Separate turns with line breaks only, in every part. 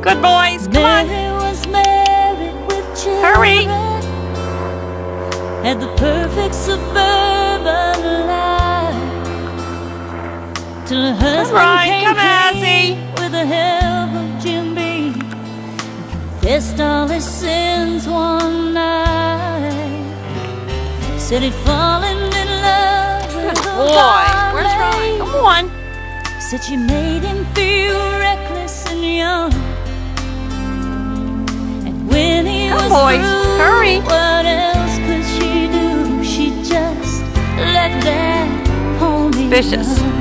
Good boys, come on.
Mary was married with children.
Hurry.
Had the perfect suburban life. Till her husband came clean with the help of Jim Beam. Confessed all his sins one night. Said he'd fallen in love with a
boy, where's Ronnie? Come on.
Said she made him feel reckless and young. And when he was
boys,
through,
hurry.
what else could she do? She just let that pony
Vicious.
run.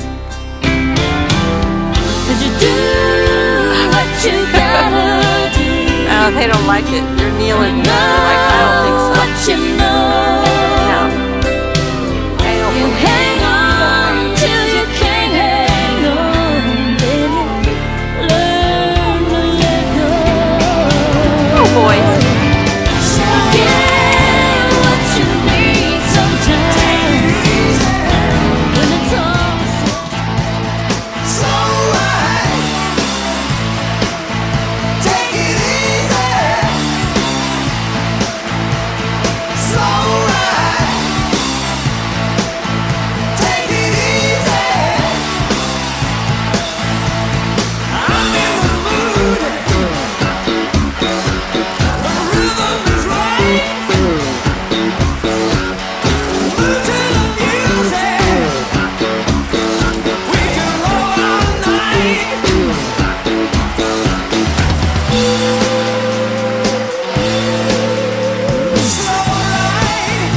Could you do what you gotta do?
Oh, they don't like it. You're kneeling. Like, I don't think so.
What you know.
No. I don't
You
believe it.
hang on till you can't hang on, baby. Learn to let go.
Oh, boys.
Get what you need sometimes. When it's all
So right, take it easy. So right, take it easy. I'm in the mood. The rhythm is right. Move to the music. We can roll all night. Slow ride.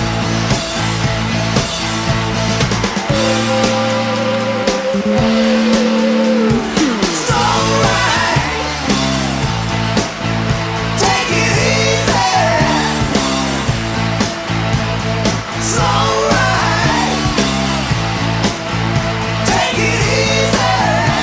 Slow ride. Take it easy. Slow ride. Take it easy.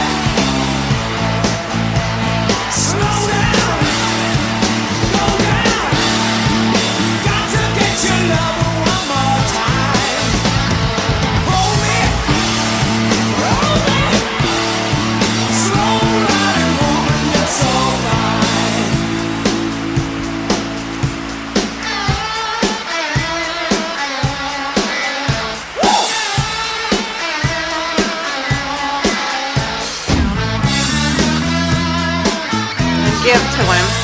Slow down. Go down. Got to get your love one more time. Hold me. Hold me. Slow riding woman, you're so fine.
Give to him.